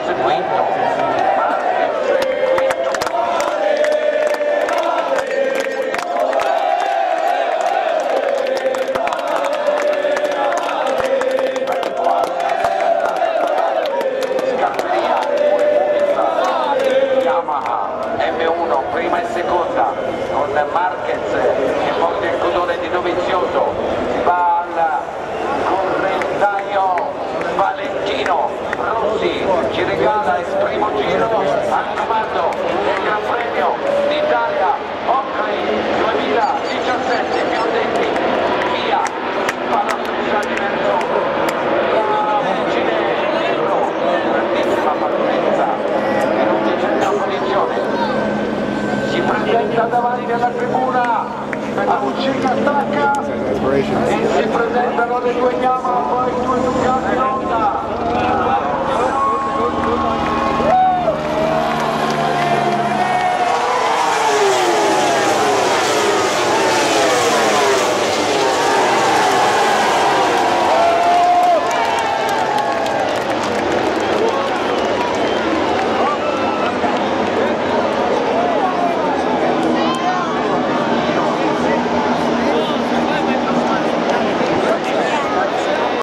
Prima e seconda con Marquez che porta il codone di Dovizioso, si va al correntaio Valentino Rossi, ci regala il primo giro al comando del Gran Premio d'Italia Oakley 2017, più detti via palastrati verso la Vergine Nero, grandissima partenza in 11ª posizione. Si presenta davanti alla tribuna, Avucina stacca e si presentano le due Yamaha.